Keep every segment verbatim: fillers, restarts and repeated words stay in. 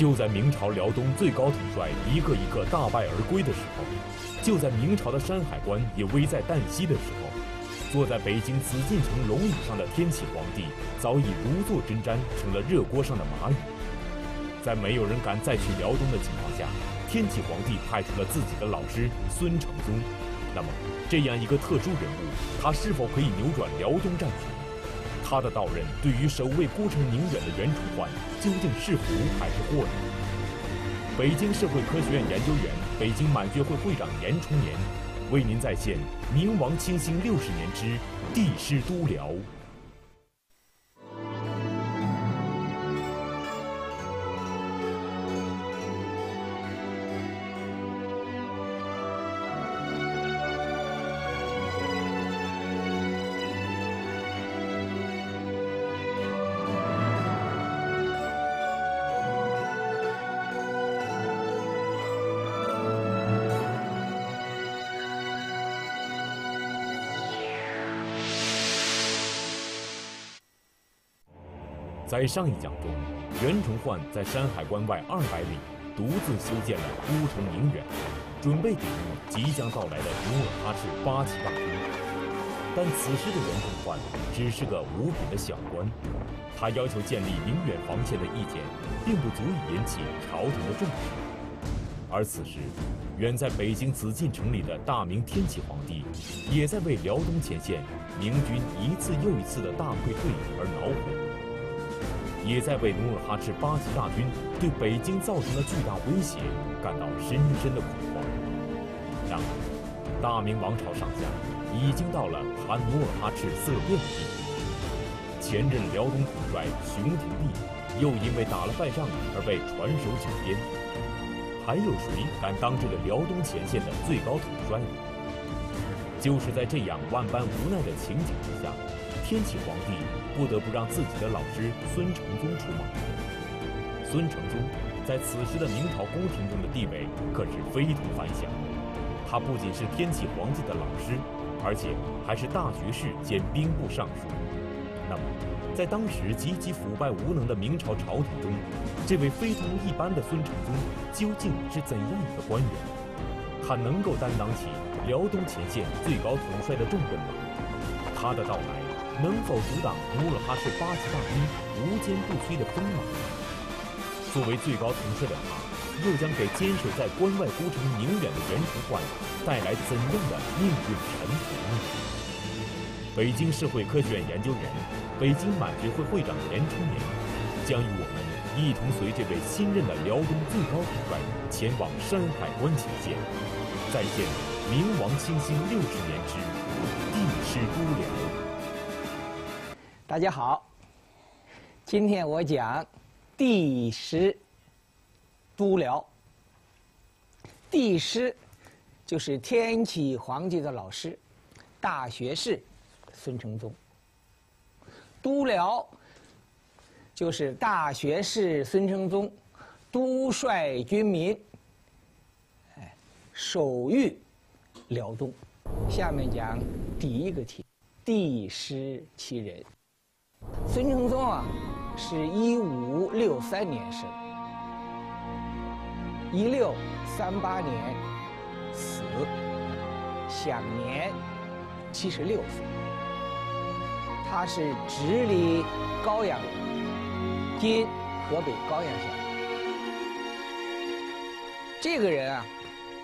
就在明朝辽东最高统帅一个一个大败而归的时候，就在明朝的山海关也危在旦夕的时候，坐在北京紫禁城龙椅上的天启皇帝早已如坐针毡，成了热锅上的蚂蚁。在没有人敢再去辽东的情况下，天启皇帝派出了自己的老师孙承宗。那么，这样一个特殊人物，他是否可以扭转辽东战局？他的到任对于守卫孤城宁远的袁崇焕究竟是福还是祸呢？北京社会科学院研究员、北京满学会会长严崇年为您再现明王清兴六十年之帝师都辽。在上一讲中，袁崇焕在山海关外二百里独自修建了孤城宁远，准备抵御即将到来的努尔哈赤八旗大军。但此时的袁崇焕只是个五品的小官，他要求建立宁远防线的意见，并不足以引起朝廷的重视。而此时，远在北京紫禁城里的大明天启皇帝，也在为辽东前线明军一次又一次的大溃退而恼火。也在为努尔哈赤八旗大军对北京造成的巨大威胁感到深深的恐慌。然而，大明王朝上下已经到了谈努尔哈赤色变的地步。前任辽东统帅熊廷弼又因为打了败仗而被传首九边，还有谁敢当这个辽东前线的最高统帅呢？就是在这样万般无奈的情景之下，天启皇帝不得不让自己的老师孙承宗出马。孙承宗在此时的明朝宫廷中的地位可是非同凡响，他不仅是天启皇帝的老师，而且还是大学士兼兵部尚书。那么，在当时极其腐败无能的明朝朝廷中，这位非同一般的孙承宗究竟是怎样一个官员？他能够担当起辽东前线最高统帅的重任吗？他的到来能否阻挡努尔哈赤八旗大军无坚不摧的锋芒？作为最高统帅的他，又将给坚守在关外孤城宁远的袁崇焕带来怎样的命运沉浮呢？北京社会科学院研究员、北京满学会会长严崇年将与我们一同随这位新任的辽东最高统帅前往山海关前线，再现明王清兴六十年之帝师都辽。 大家好，今天我讲帝师都辽。帝师就是天启皇帝的老师，大学士孙承宗。都辽就是大学士孙承宗督率军民，哎，守御辽东。下面讲第一个题：帝师其人。孙承宗啊，是一五六三年生，一六三八年死，享年七十六岁。他是直隶高阳人，今河北高阳县。这个人啊，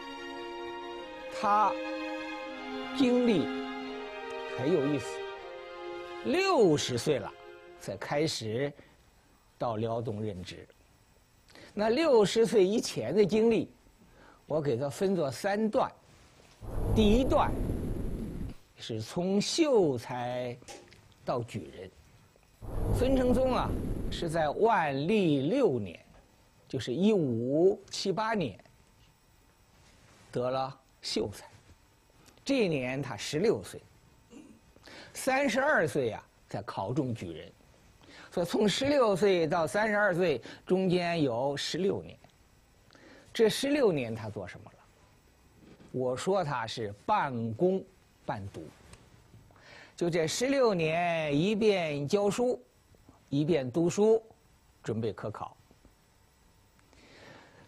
他经历很有意思。六十岁了，才开始到辽东任职。那六十岁以前的经历，我给它分作三段。第一段是从秀才到举人。孙承宗啊，是在万历六年，就是一五七八年，得了秀才。这一年他十六岁。三十二岁呀、啊，才考中举人，所以从十六岁到三十二岁中间有十六年。这十六年他做什么了？我说他是半工半读。就这十六年，一边教书，一边读书，准备科考。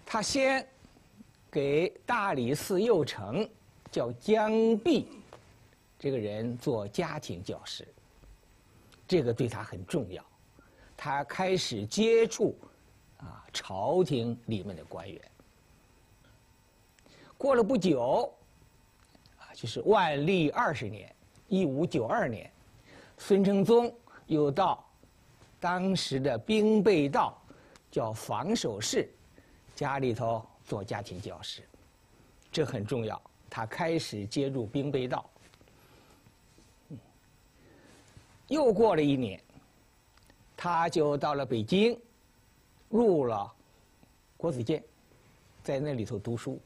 他先给大理寺右丞叫姜弼这个人做家庭教师，这个对他很重要。他开始接触啊朝廷里面的官员。过了不久，啊，就是万历二十年，一五九二年，孙承宗又到当时的兵备道叫防守室家里头做家庭教师，这很重要。他开始接入兵备道。又过了一年，他就到了北京，入了国子监，在那里头读书。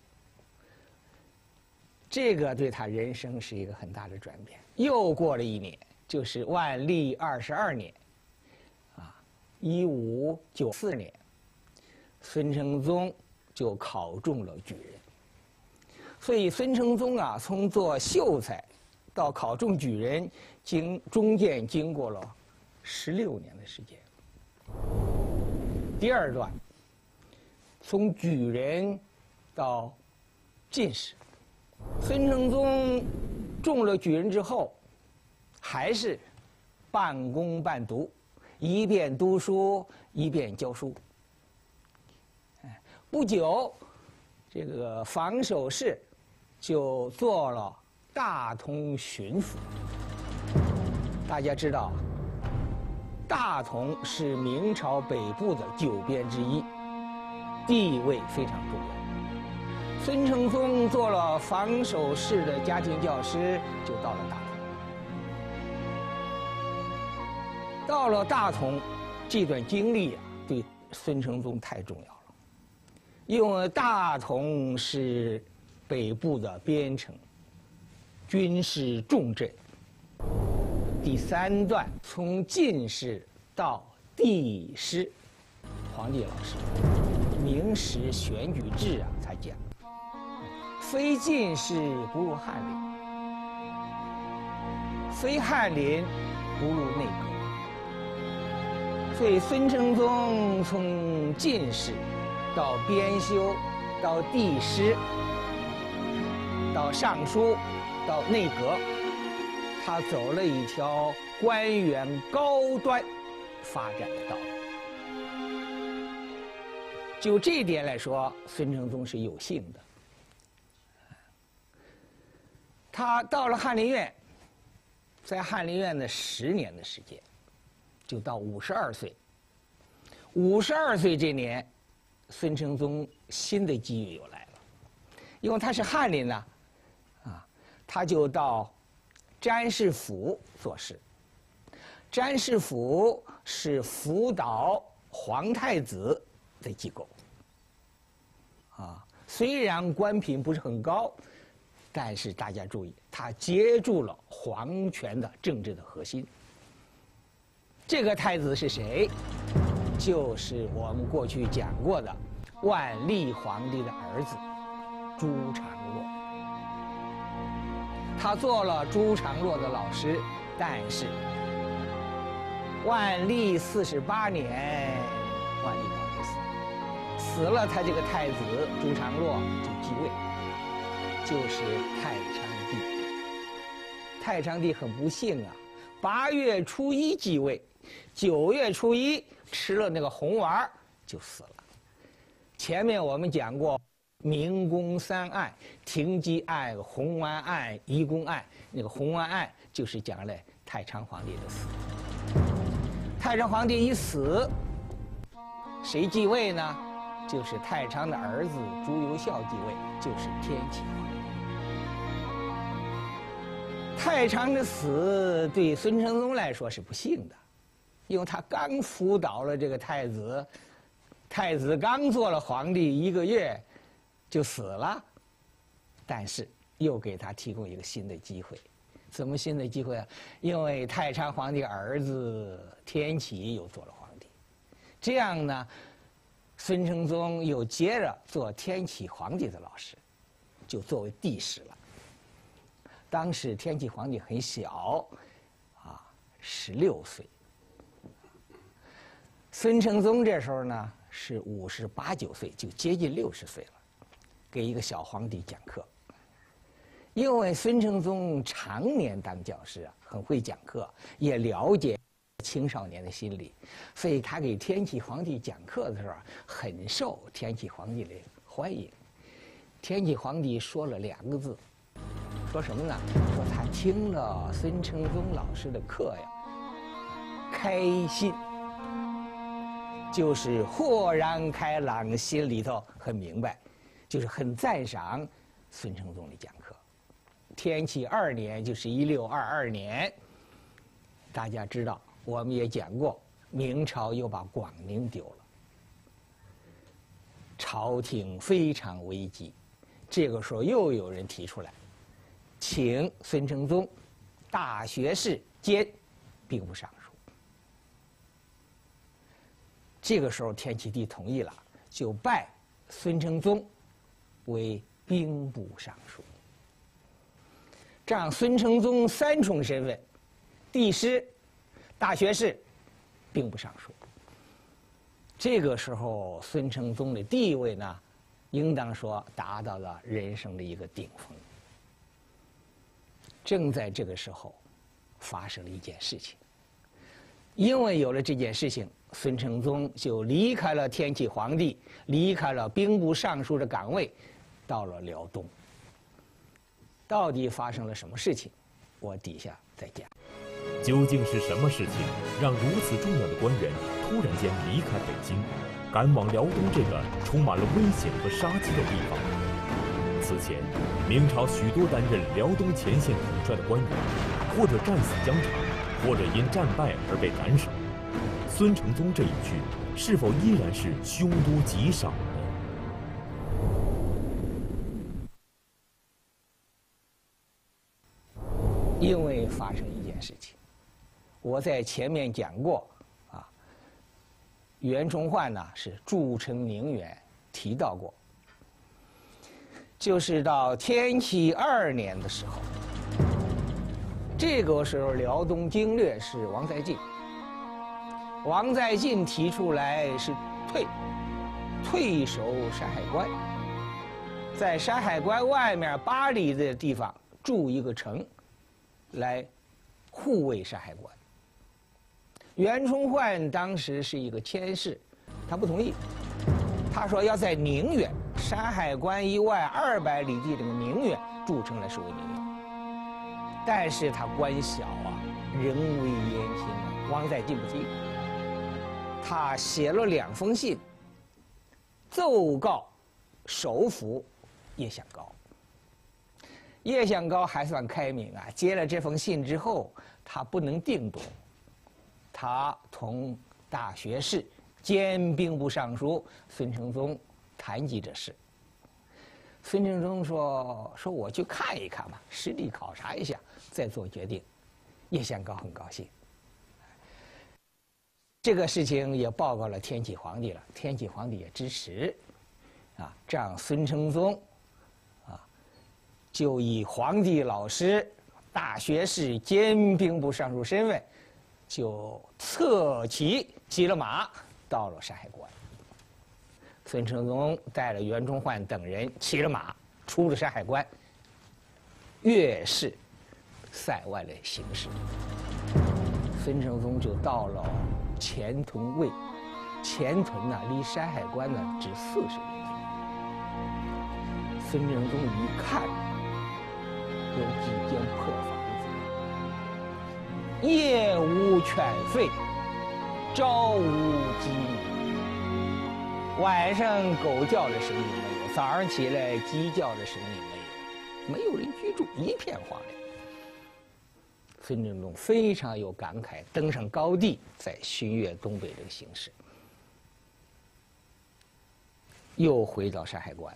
这个对他人生是一个很大的转变。又过了一年，就是万历二十二年，啊，一五九四年，孙承宗就考中了举人。所以孙承宗啊，从做秀才到考中举人，经中间经过了十六年的时间。第二段，从举人到进士。孙承宗中了举人之后，还是半工半读，一边读书一边教书。不久，这个防守室就做了大同巡抚。大家知道，大同是明朝北部的九边之一，地位非常重要。孙承宗做了防守室的家庭教师，就到了大同。到了大同，这段经历啊，对孙承宗太重要了，因为大同是北部的边城，军事重镇。第三段从进士到帝师，皇帝老师，明史选举制啊，他讲。非进士不入翰林，非翰林不入内阁。所以孙承宗从进士到编修，到帝师，到尚书，到内阁，他走了一条官员高端发展的道路。就这一点来说，孙承宗是有幸的。他到了翰林院，在翰林院的十年的时间，就到五十二岁。五十二岁这年，孙承宗新的机遇又来了，因为他是翰林呢，啊，他就到詹事府做事。詹事府是辅导皇太子的机构，啊，虽然官品不是很高。但是大家注意，他接住了皇权的政治的核心。这个太子是谁？就是我们过去讲过的万历皇帝的儿子朱常洛。他做了朱常洛的老师，但是万历四十八年，万历皇帝死了，死了，他这个太子朱常洛就继位。就是太昌帝。太昌帝很不幸啊，八月初一继位，九月初一吃了那个红丸就死了。前面我们讲过明宫三案：廷基案、红丸案、移宫案。那个红丸案就是讲了太昌皇帝的死。太昌皇帝一死，谁继位呢？就是太昌的儿子朱由校继位，就是天启皇帝。太昌的死对孙承宗来说是不幸的，因为他刚辅导了这个太子，太子刚做了皇帝一个月就死了，但是又给他提供一个新的机会。什么新的机会啊？因为太昌皇帝儿子天启又做了皇帝，这样呢，孙承宗又接着做天启皇帝的老师，就作为帝师了。当时天启皇帝很小，啊，十六岁。孙承宗这时候呢是五十八九岁，就接近六十岁了，给一个小皇帝讲课。因为孙承宗常年当教师啊，很会讲课，也了解青少年的心理，所以他给天启皇帝讲课的时候，很受天启皇帝的欢迎。天启皇帝说了两个字，说什么呢？说他听了孙承宗老师的课呀，开心，就是豁然开朗，心里头很明白，就是很赞赏孙承宗的讲课。天启二年，就是一六二二年，大家知道，我们也讲过，明朝又把广宁丢了，朝廷非常危机。这个时候又有人提出来，请孙承宗大学士兼兵部尚书。这个时候天启帝同意了，就拜孙承宗为兵部尚书。这样孙承宗三重身份：帝师、大学士、兵部尚书。这个时候孙承宗的地位呢，应当说达到了人生的一个顶峰。正在这个时候，发生了一件事情。因为有了这件事情，孙承宗就离开了天启皇帝，离开了兵部尚书的岗位，到了辽东。到底发生了什么事情？我底下再讲。 究竟是什么事情让如此重要的官员突然间离开北京，赶往辽东这个充满了危险和杀机的地方？此前，明朝许多担任辽东前线统帅的官员，或者战死疆场，或者因战败而被斩首。孙承宗这一去，是否依然是凶多吉少呢？ 因为发生一件事情，我在前面讲过，啊，袁崇焕呢是筑城宁远，提到过，就是到天启二年的时候，这个时候辽东经略是王在晋，王在晋提出来是退，退守山海关，在山海关外面八里的地方筑一个城，来护卫山海关。袁崇焕当时是一个佥事，他不同意，他说要在宁远，山海关以外二百里地这个宁远筑城来守卫宁远。但是他官小啊，人微言轻啊，王在晋不听，他写了两封信，奏告首辅叶向高。叶向高还算开明啊，接了这封信之后，他不能定夺，他同大学士兼兵部尚书孙承宗谈及这事。孙承宗说：“说我去看一看吧，实地考察一下，再做决定。”叶向高很高兴。这个事情也报告了天启皇帝了，天启皇帝也支持，啊，这样孙承宗。就以皇帝老师、大学士兼兵部尚书身份，就策骑骑了马到了山海关。孙承宗带了袁崇焕等人骑了马出了山海关，越是塞外的形势。孙承宗就到了前屯卫，前屯呢离山海关呢只四十里地。孙承宗一看，有几间破房子，夜无犬吠，朝无鸡鸣，晚上狗叫的声音没有，早上起来鸡叫的声音没有，没有人居住，一片荒凉。孙承宗非常有感慨，登上高地，在巡阅东北这个形势，又回到山海关。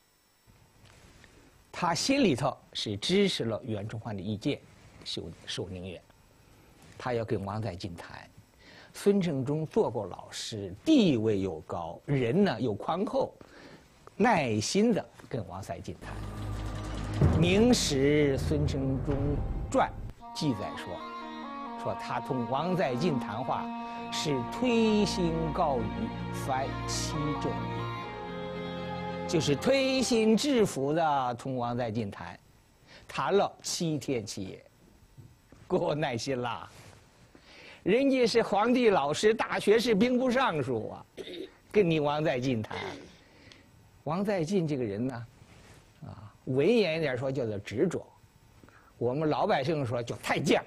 他心里头是支持了袁崇焕的意见，守守宁远。他要跟王在晋谈。孙承宗做过老师，地位又高，人呢又宽厚，耐心的跟王在晋谈。《明史·孙承宗传》记载说，说他同王在晋谈话， 是推心告羽，凡七昼夜，就是推心置腹的同王在晋谈，谈了七天七夜，够耐心啦。人家是皇帝老师、大学士、兵部尚书啊，跟你王在晋谈。王在晋这个人呢，啊，文言一点说叫做执着，我们老百姓说叫太犟，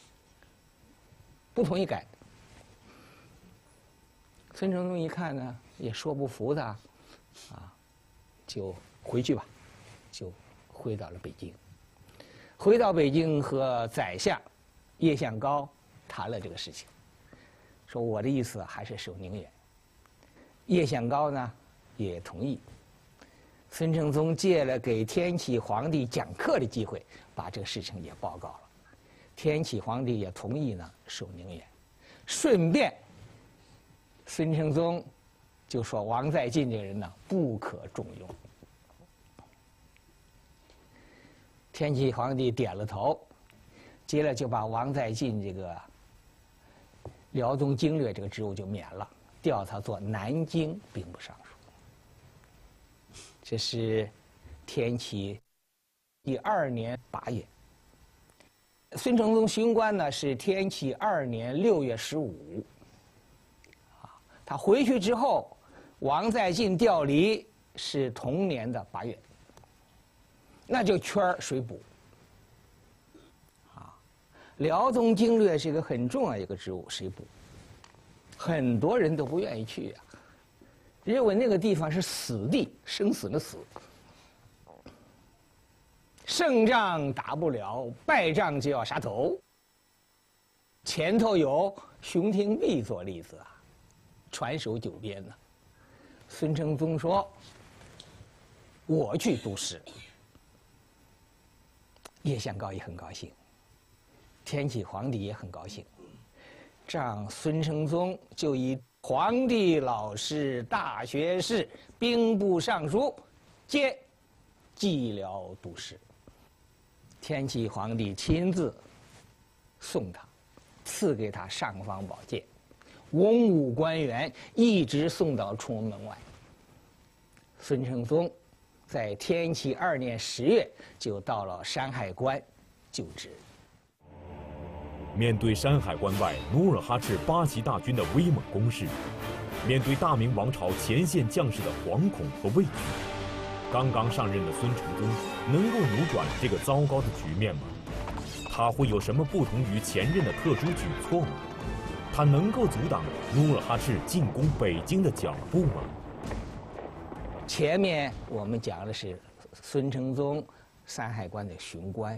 不同意改。孙承宗一看呢，也说不服他，啊，就回去吧，就回到了北京。回到北京和宰相叶向高谈了这个事情，说我的意思还是守宁远。叶向高呢也同意。孙承宗借了给天启皇帝讲课的机会，把这个事情也报告了。天启皇帝也同意呢守宁远，顺便孙承宗就说王在晋这个人呢不可重用。天启皇帝点了头，接着就把王在晋这个辽东经略这个职务就免了，调他做南京兵部尚书。这是天启第二年八月。孙承宗勋官呢是天启二年六月十五。啊，他回去之后，王在晋调离是同年的八月。那就缺儿谁补？啊，辽东经略是一个很重要一个职务，谁补？很多人都不愿意去呀、啊，认为那个地方是死地，生死的死。胜仗打不了，败仗就要杀头。前头有熊廷弼做例子啊，传首九边呢。孙承宗说：“我去督师。”叶向高也很高兴，天启皇帝也很高兴，这样孙承宗就以皇帝老师、大学士、兵部尚书兼蓟辽督师。天启皇帝亲自送他，赐给他尚方宝剑，文武官员一直送到崇文门外。孙承宗在天启二年十月就到了山海关就职。 面对山海关外努尔哈赤八旗大军的威猛攻势，面对大明王朝前线将士的惶恐和畏惧，刚刚上任的孙承宗能够扭转这个糟糕的局面吗？他会有什么不同于前任的特殊举措吗？他能够阻挡努尔哈赤进攻北京的脚步吗？ 前面我们讲的是孙承宗山海关的巡官，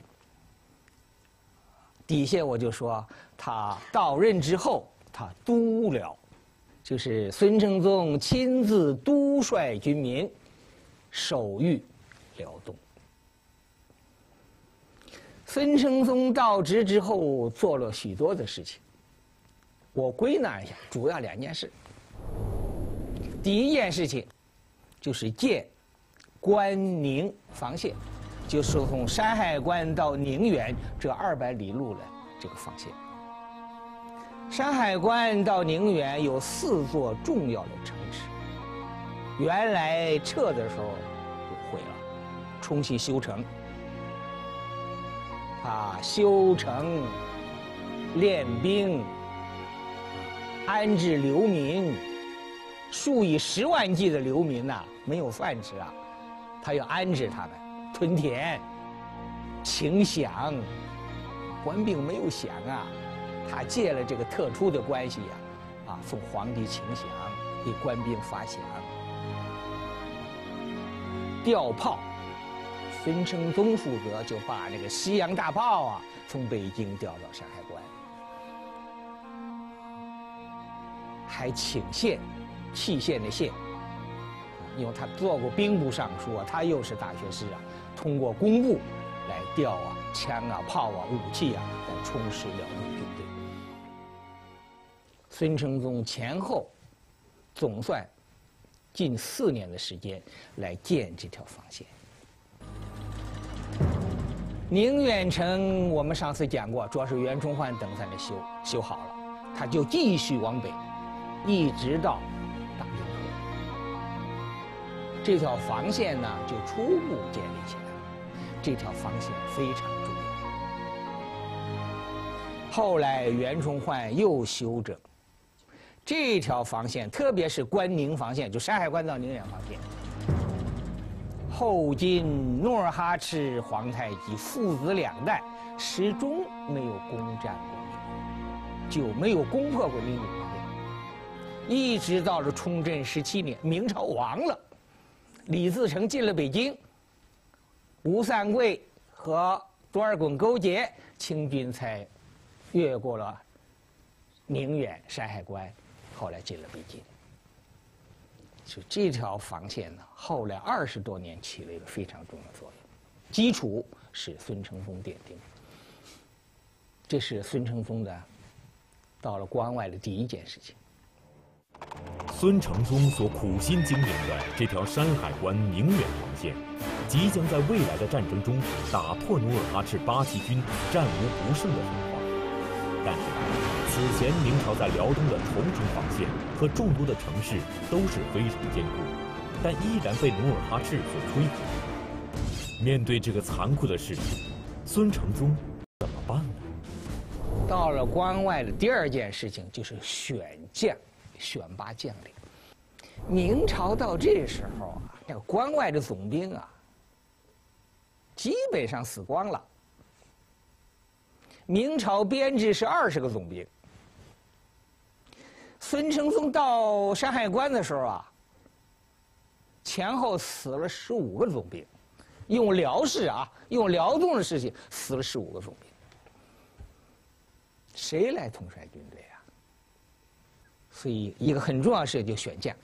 底下我就说他到任之后，他督辽，就是孙承宗亲自督率军民，守御辽东。孙承宗到职之后做了许多的事情，我归纳一下，主要两件事。第一件事情就是建关宁防线，就是从山海关到宁远这二百里路的这个防线。山海关到宁远有四座重要的城池，原来撤的时候就毁了，重新修城。啊，修城、练兵、安置流民，数以十万计的流民呐、啊，没有饭吃啊，他要安置他们，屯田、请饷，官兵没有饷啊，他借了这个特殊的关系呀、啊，啊，送皇帝请饷，给官兵发饷，调炮。孙承宗负责，就把那个西洋大炮啊从北京调到山海关，还请县，蓟县的县，因为他做过兵部尚书啊，他又是大学士啊，通过工部来调啊枪啊炮啊武器啊，来充实辽东军队。孙承宗前后总算近四年的时间来建这条防线。宁远城我们上次讲过，主要是袁崇焕等在那修修好了， 他就继续往北，一直到大运河。这条防线呢，就初步建立起来了。这条防线非常重要。后来袁崇焕又修整这条防线，特别是关宁防线，就山海关到宁远防线。后金、努尔哈赤、皇太极父子两代始终没有攻占过宁远，就没有攻破过宁远防线，一直到了崇祯十七年，明朝亡了，李自成进了北京，吴三桂和多尔衮勾结，清军才越过了宁远、山海关，后来进了北京。就这条防线呢，后来二十多年起了一个非常重要的作用，基础是孙承宗奠定。这是孙承宗的到了关外的第一件事情。 孙承宗所苦心经营的这条山海关宁远防线，即将在未来的战争中打破努尔哈赤八旗军战无不胜的神话。但是，此前明朝在辽东的重重防线和众多的城市都是非常坚固，但依然被努尔哈赤所摧毁。面对这个残酷的事实，孙承宗怎么办呢？ 到了关外的第二件事情就是选将，选拔将领。明朝到这时候啊，这个关外的总兵啊，基本上死光了。明朝编制是二十个总兵。孙承宗到山海关的时候啊，前后死了十五个总兵，用辽事啊，用辽东的事情死了十五个总兵。谁来统帅军队啊？所以一个很重要的事就选将。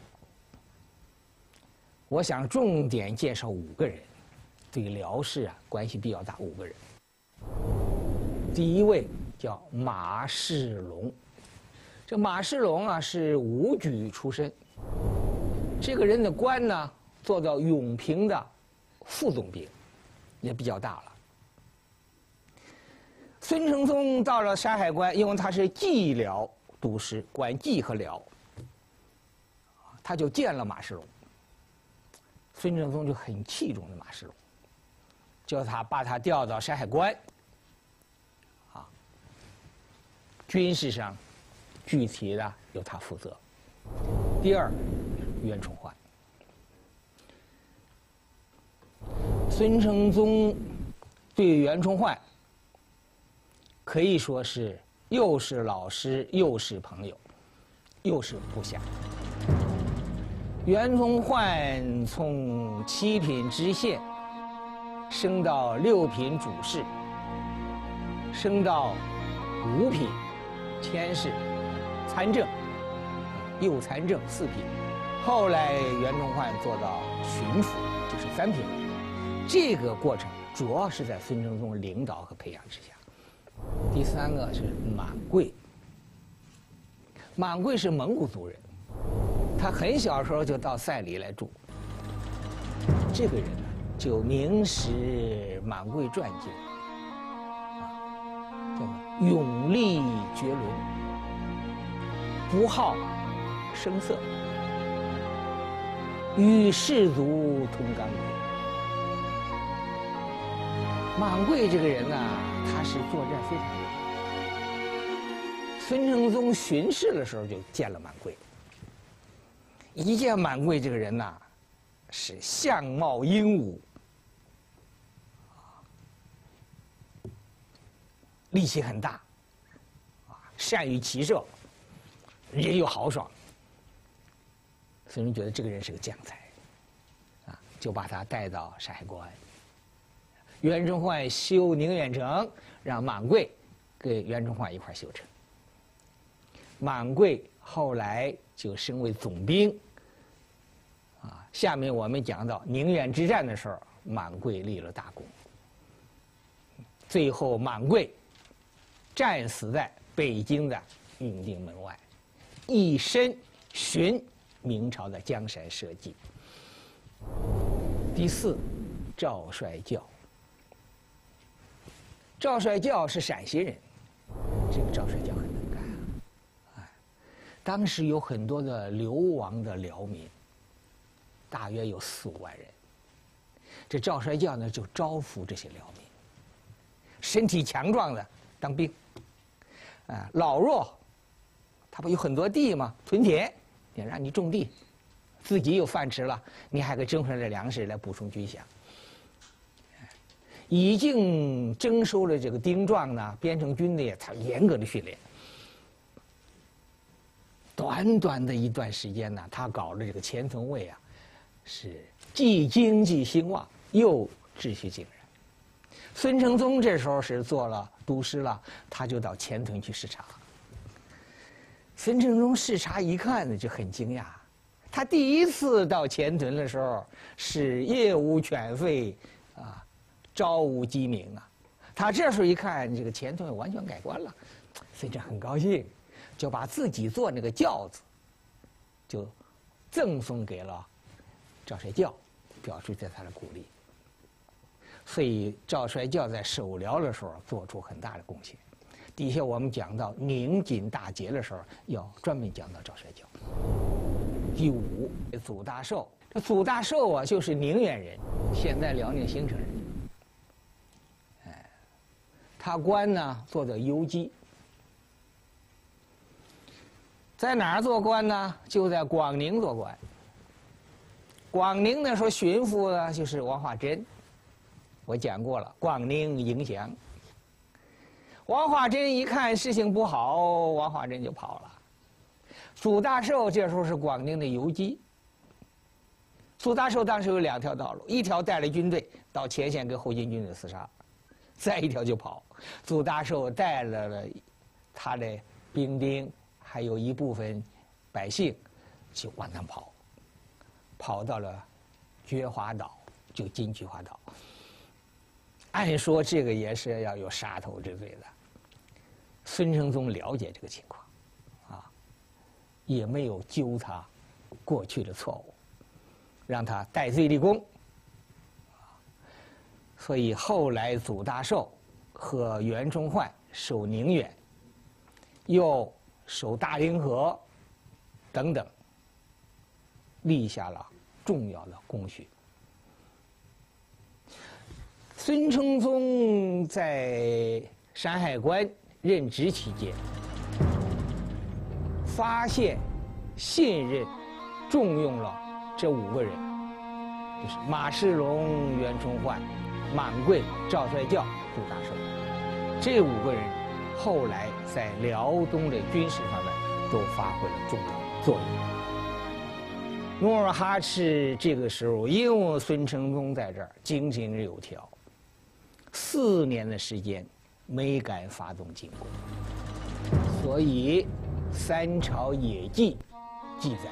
我想重点介绍五个人，对辽事啊关系比较大。五个人，第一位叫马世龙。这马世龙啊是武举出身，这个人的官呢做到永平的副总兵，也比较大了。孙承宗到了山海关，因为他是蓟辽督师，管蓟和辽，他就见了马世龙。孙承宗就很器重的马世龙，叫他把他调到山海关，啊，军事上具体的由他负责。第二，袁崇焕。孙承宗对袁崇焕可以说是又是老师，又是朋友，又是部下。袁崇焕从七品知县升到六品主事，升到五品佥事、参政、右参政四品，后来袁崇焕做到巡抚，就是三品。这个过程主要是在孙承宗领导和培养之下。第三个是满贵。满贵是蒙古族人，他很小时候就到赛里来住。这个人呢，就《明史满贵传》记，啊，叫做勇力绝伦，不好声色，与士族同甘苦。满贵这个人呢，他是作战非常厉害。孙承宗巡视的时候就见了满贵，一见满贵这个人呐，是相貌英武，力气很大，啊，善于骑射，人又豪爽。孙承宗觉得这个人是个将才，啊，就把他带到山海关。袁崇焕修宁远城，让满贵跟袁崇焕一块修成。满贵后来就升为总兵。啊，下面我们讲到宁远之战的时候，满贵立了大功。最后满贵战死在北京的永定门外，一身寻明朝的江山社稷。第四，赵帅教。赵帅教是陕西人，这个赵帅教很能干， 当时有很多的流亡的辽民，大约有四五万人。这赵衰教呢就招抚这些辽民，身体强壮的当兵，啊，老弱，他不有很多地吗？屯田，也让你种地，自己有饭吃了，你还可以征回来粮食来补充军饷。已经征收了这个丁壮呢，编成军队，他严格的训练。短短的一段时间呢，他搞的这个前屯卫啊，是既经济兴旺又秩序井然。孙承宗这时候是做了督师了，他就到前屯去视察。孙承宗视察一看呢，就很惊讶。他第一次到前屯的时候是夜无犬吠啊，朝无鸡鸣啊。他这时候一看，这个前屯完全改观了，所以这很高兴，就把自己做那个轿子，就赠送给了赵衰教，表示对他的鼓励。所以赵衰教在守辽的时候做出很大的贡献。底下我们讲到宁锦大捷的时候，要专门讲到赵衰教。第五，祖大寿，这祖大寿啊，就是宁远人，现在辽宁兴城人。哎，他官呢做的游击，在哪儿做官呢？就在广宁做官。广宁那时候巡抚呢就是王化贞，我讲过了，广宁迎降。王化贞一看事情不好，王化贞就跑了。祖大寿这时候是广宁的游击。祖大寿当时有两条道路，一条带了军队到前线跟后金军队厮杀，再一条就跑。祖大寿带了他的兵丁，还有一部分百姓，就往南跑，跑到了觉华岛，就今菊花岛。按说这个也是要有杀头之罪的。孙承宗了解这个情况，啊，也没有纠他过去的错误，让他戴罪立功。所以后来祖大寿和袁崇焕守宁远，又守大凌河，等等，立下了重要的功勋。孙承宗在山海关任职期间，发现、信任、重用了这五个人，就是马世龙、袁崇焕、满贵、赵衰教、祖大寿。这五个人后来在辽东的军事方面都发挥了重要的作用。努尔哈赤这个时候因为孙承宗在这儿井井有条，四年的时间没敢发动进攻，所以《三朝野记》记载：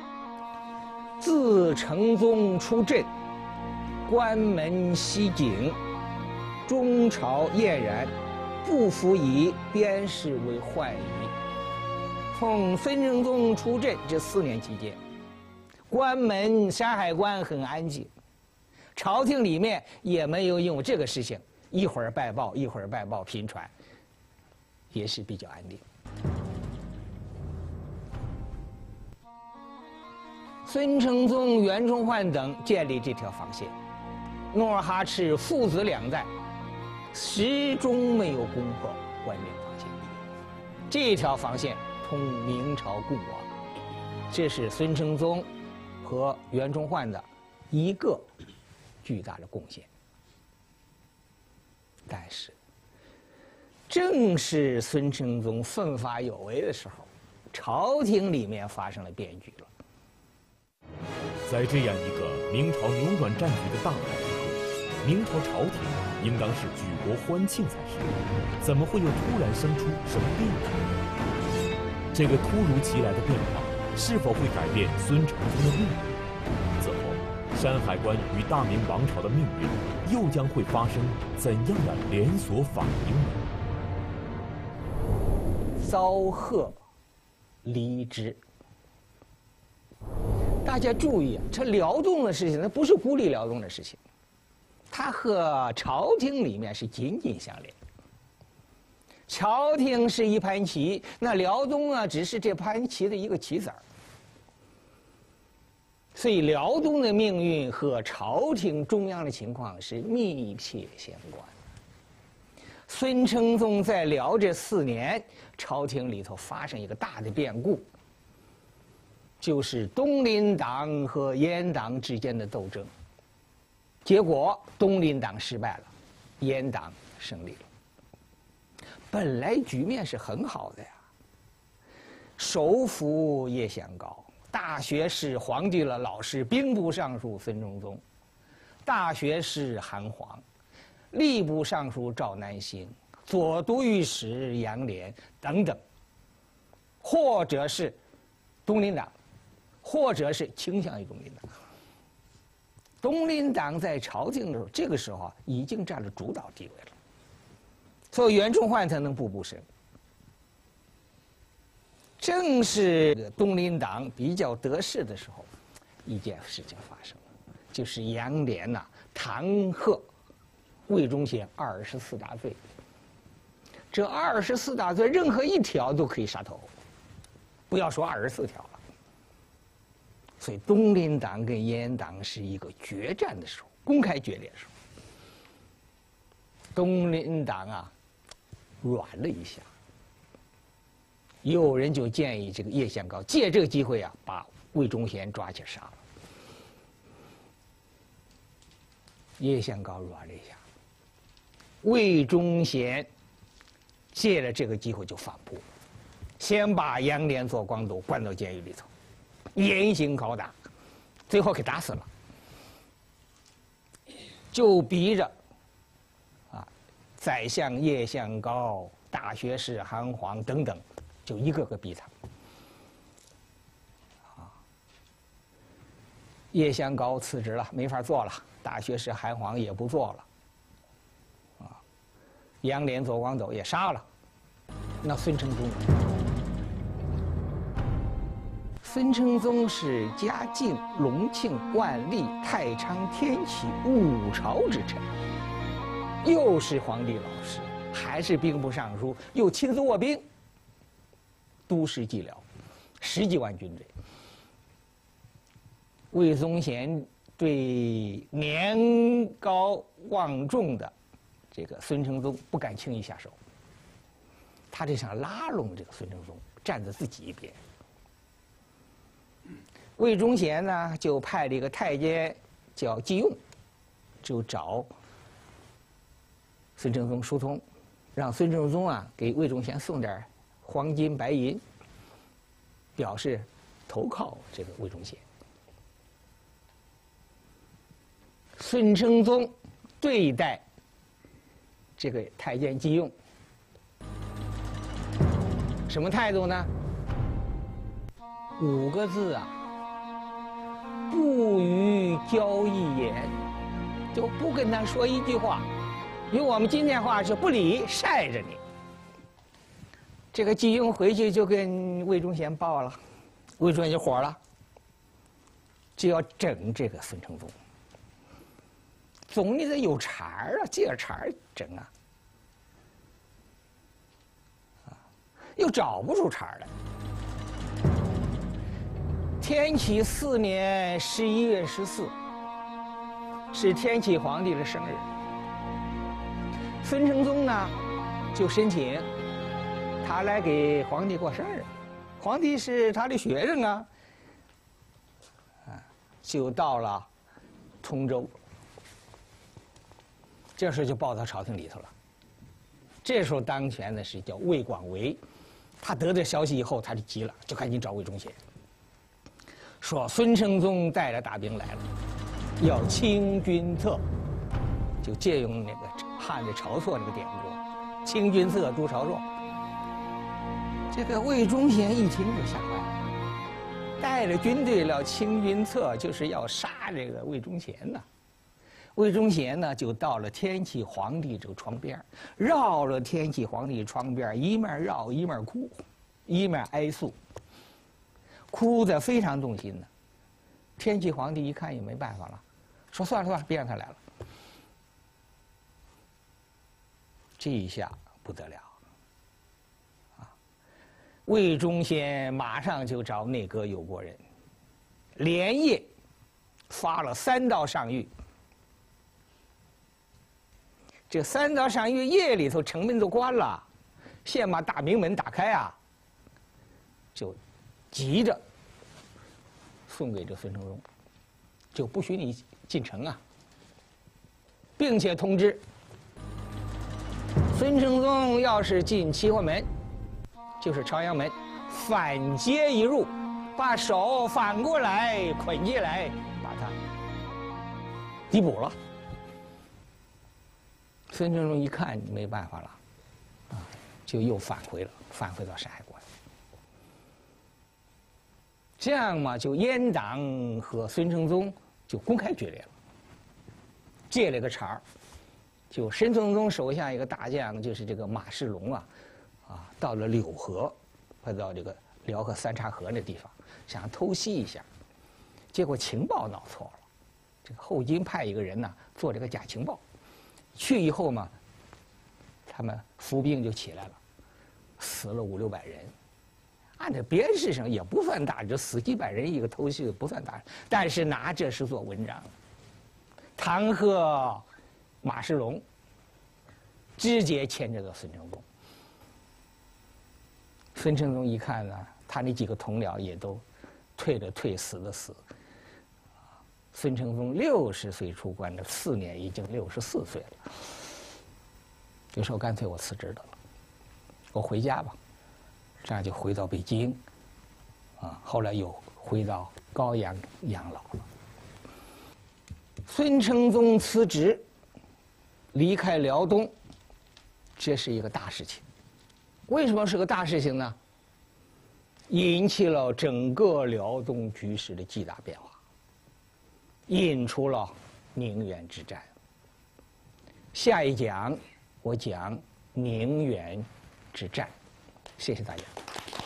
自承宗出镇，关门西井，中朝晏然，不复以边事为患矣。从孙承宗出镇这四年期间，关门山海关很安静，朝廷里面也没有因为这个事情一会儿拜报一会儿拜报频传，也是比较安定。孙承宗、袁崇焕等建立这条防线，努尔哈赤父子两代始终没有攻破关内防线。这条防线通明朝共亡，这是孙承宗和袁崇焕的一个巨大的贡献。但是，正是孙承宗奋发有为的时候，朝廷里面发生了变局了。 在这样一个明朝扭转战局的大好时刻，明朝朝廷应当是举国欢庆才是，怎么会又突然生出什么变局呢？这个突如其来的变化是否会改变孙承宗的命运？此后，山海关与大明王朝的命运又将会发生怎样的连锁反应呢？ 遭贺离职。大家注意啊，这辽东的事情，那不是孤立辽东的事情，它和朝廷里面是紧紧相连。 朝廷是一盘棋，那辽东啊只是这盘棋的一个棋子儿。所以辽东的命运和朝廷中央的情况是密切相关。孙承宗在辽这四年，朝廷里头发生一个大的变故，就是东林党和阉党之间的斗争。结果东林党失败了，阉党胜利了。本来局面是很好的呀，首辅叶向高，大学士皇帝的老师兵部尚书孙承宗，大学士韩晃，吏部尚书赵南星，左都御史杨涟等等，或者是东林党，或者是倾向于东林党。东林党在朝廷的时候，这个时候啊已经占了主导地位了，所以袁崇焕才能步步升。正是东林党比较得势的时候，一件事情发生了，就是杨涟呐弹劾魏忠贤二十四大罪。这二十四大罪任何一条都可以杀头，不要说二十四条了。所以东林党跟阉党是一个决战的时候，公开决裂的时候。东林党啊软了一下，有人就建议这个叶向高借这个机会啊，把魏忠贤抓起来杀了。叶向高软了一下，魏忠贤借了这个机会就反扑，先把杨涟、左光斗关到监狱里头，严刑拷打，最后给打死了。就逼着啊，宰相叶向高、大学士韩晃等等，就一个个逼他。啊，叶向高辞职了，没法做了；大学士韩晃也不做了。啊，杨涟、左光斗也杀了。那孙承宗，孙承宗是嘉靖、隆庆、万历、太昌、天启五朝之臣，又是皇帝老师，还是兵部尚书，又亲自卧兵，督师蓟辽，十几万军队。魏忠贤对年高望重的这个孙承宗不敢轻易下手，他就想拉拢这个孙承宗，站在自己一边。魏忠贤呢，就派了一个太监叫季用，就找孙承宗疏通，让孙承宗啊给魏忠贤送点黄金白银，表示投靠这个魏忠贤。孙承宗对待这个太监季用什么态度呢？五个字啊，不与交一言，就不跟他说一句话。用我们今天话是不理，晒着你。这个季用回去就跟魏忠贤报了，魏忠贤就火了，就要整这个孙承宗。总你得有茬儿啊，借着茬儿整啊，啊，又找不出茬儿来。天启四年十一月十四，是天启皇帝的生日。孙承宗呢，就申请他来给皇帝过生日，皇帝是他的学生啊，啊，就到了通州。这时候就报到朝廷里头了。这时候当权的是叫魏广为，他得到消息以后，他就急了，就赶紧找魏忠贤。说孙承宗带着大兵来了，要清君侧，就借用那个汉的晁错那个典故，清君侧诛晁错。这个魏忠贤一听就吓坏了，带着军队了清君侧，就是要杀这个魏忠贤呐。魏忠贤呢，就到了天启皇帝这个床边，绕了天启皇帝床边，一面绕一面哭，一面哀诉。哭得非常动心呢。天启皇帝一看也没办法了，说算了算了，别让他来了。这一下不得了， 魏忠贤马上就找内阁有国人，连夜发了三道上谕。这三道上谕夜里头城门都关了，先把大明门打开啊，就急着送给这孙承宗，就不许你进城啊，并且通知孙承宗要是进齐火门，就是朝阳门，反街一入，把手反过来捆起来，把他逮捕了。孙承宗一看没办法了，啊，就又返回了，返回到山海关。这样嘛，就阉党和孙承宗就公开决裂了，借了个茬儿。就申承宗手下一个大将，就是这个马世龙啊，啊，到了柳河，快到这个辽河三岔河那地方，想偷袭一下，结果情报闹错了，这个后金派一个人呢做这个假情报。去以后嘛，他们伏兵就起来了，死了五六百人。按照编制上也不算大，这死几百人一个偷袭不算大，但是拿这是做文章，弹劾马世龙，直接牵扯到孙承宗。孙承宗一看呢，他那几个同僚也都退的退，死的死。孙承宗六十岁出关的四年，已经六十四岁了。就说干脆我辞职得了，我回家吧，这样就回到北京，啊，后来又回到高阳养老了。孙承宗辞职，离开辽东，这是一个大事情。为什么是个大事情呢？引起了整个辽东局势的巨大变化。引出了宁远之战。下一讲我讲宁远之战，谢谢大家。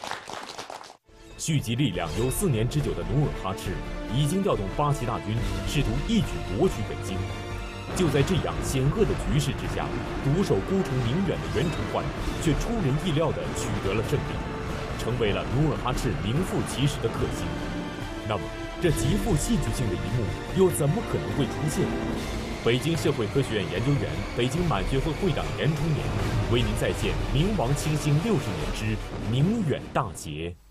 蓄积力量有四年之久的努尔哈赤已经调动八旗大军，试图一举夺取北京。就在这样险恶的局势之下，独守孤城宁远的袁崇焕却出人意料地取得了胜利，成为了努尔哈赤名副其实的克星。那么这极富戏剧性的一幕又怎么可能会出现？北京社会科学院研究员、北京满学会会长严崇年为您再现明亡清兴六十年之宁远大捷。